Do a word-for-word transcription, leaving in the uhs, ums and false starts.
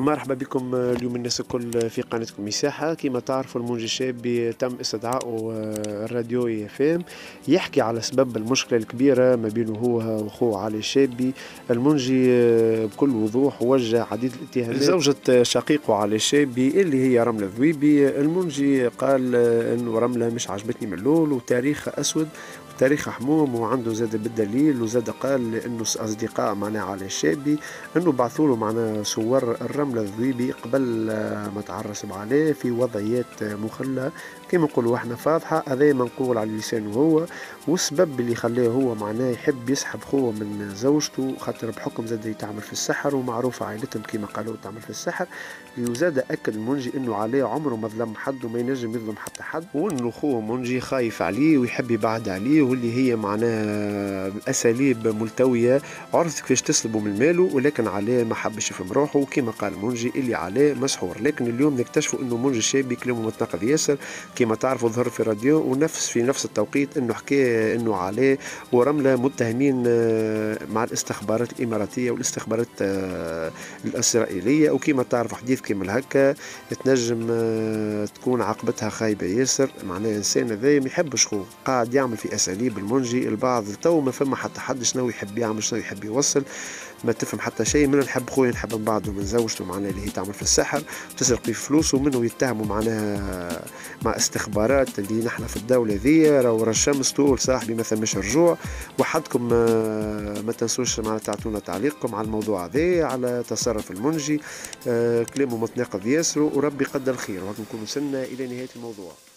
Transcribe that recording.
مرحبا بكم اليوم الناس الكل في قناتكم مساحة. كما تعرفوا المنجي الشابي تم استدعائه الراديو اف ام يحكي على سبب المشكلة الكبيرة ما بينه هو واخوه علي الشابي. المنجي بكل وضوح وجه عديد الاتهامات لزوجة شقيقه علي الشابي اللي هي رملة ذويبي. المنجي قال انه رملة مش عجبتني من الاول وتاريخها اسود تاريخ حموم، وعنده زاد بالدليل، وزاد قال انه اصدقاء معنا علي الشابي انه بعثوا له معنا صور الرمله الذويبي قبل ما تعرس عليه في وضعيات مخله كما نقولوا احنا فاضحه. هذا منقول على لسانه هو، والسبب اللي خلاه هو معناه يحب يسحب خوه من زوجته خاطر بحكم زاد تعمل في السحر ومعروفه عائلتهم كما قالوا تعمل في السحر. وزاد اكد المنجي انه عليه عمره ما ظلم حد وما ينجم يظلم حتى حد، وانه خوه منجي خايف عليه ويحب يبعد عليه، واللي هي معناه اساليب ملتويه عرفت كيفاش تسلبه من ماله، ولكن عليه ما حبش يفهم روحه وكما قال منجي اللي عليه مسحور. لكن اليوم نكتشفوا انه منجي الشابي كلامه متناقض ياسر كما تعرفوا، ظهر في الراديو ونفس في نفس التوقيت انه حكى انه عليه ورمله متهمين مع الاستخبارات الاماراتيه والاستخبارات الاسرائيليه، وكما تعرفوا حديث كما هكا تنجم تكون عاقبتها خايبه ياسر. معناه انسان هذا ما يحبش خوه، قاعد يعمل في اساليب المنجي البعض تو ما فما حتى حد شنو يحب يعمل شنو يحب يوصل، ما تفهم حتى شيء. من نحب خويا نحب من بعضه من زوجته معناها اللي هي تعمل في السحر وتسرق في فلوسه، ومنه يتهموا معناها مع استخبارات اللي نحن في الدولة ذي راهو الشمس تقول صاحبي ما ثماش رجوع. وحدكم ما تنسوش معناها تعطونا تعليقكم على الموضوع هذا على تصرف المنجي. كلامه متناقض ياسر وربي قدر خير، وهكذا نكون وصلنا إلى نهاية الموضوع.